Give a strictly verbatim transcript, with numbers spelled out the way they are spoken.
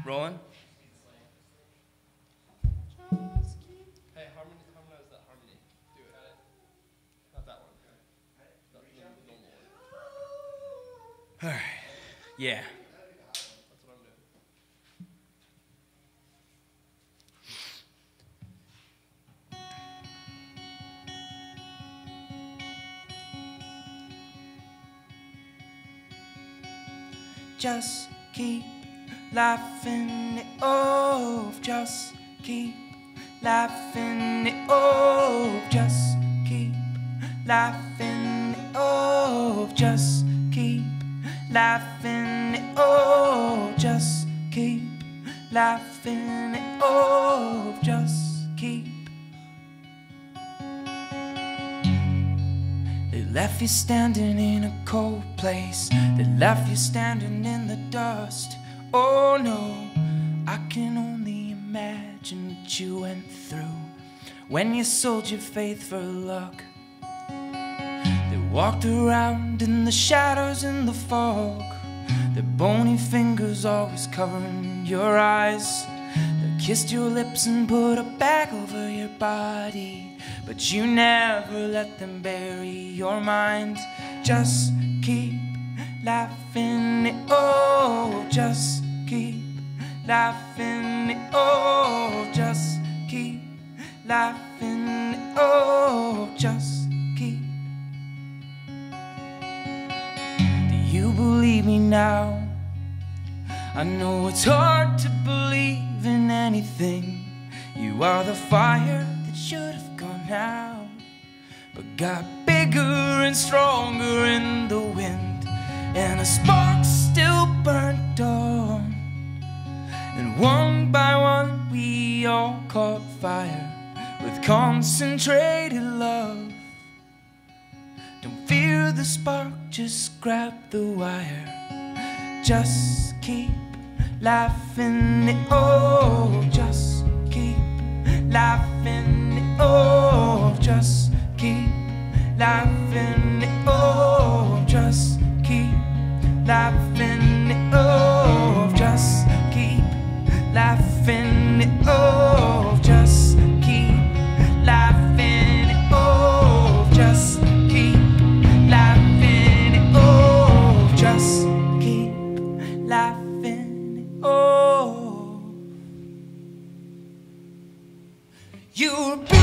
Rolling. Hey, harmony, harmonize that harmony. Do it. Got it? Not that one. Not the normal one. All right. Yeah. That's what I'm doing. Just keep laughing it off. Just keep laughing it off. Just keep laughing it off. Just keep laughing it off. Just keep laughing it off. Just keep. They left you standing in a cold place. They left you standing in the dust. Oh no, I can only imagine what you went through when you sold your faith for luck. They walked around in the shadows in the fog, their bony fingers always covering your eyes. They kissed your lips and put a bag over your body, but you never let them bury your mind. Just keep laughing it off. Just keep laughing it off. Just keep laughing it off. Just keep. Do you believe me now? I know it's hard to believe in anything. You are the fire that should have gone out, but got bigger and stronger in the wind, and a spark still burnt on. And one by one we all caught fire with concentrated love. Don't fear the spark, just grab the wire. Just keep laughing it off. Just keep laughing it off. Just keep laughing it off. Just keep laughing it off. Just keep laughing it off. Just keep laughing it off. Just keep laughing it off. Just keep laughing it off. You're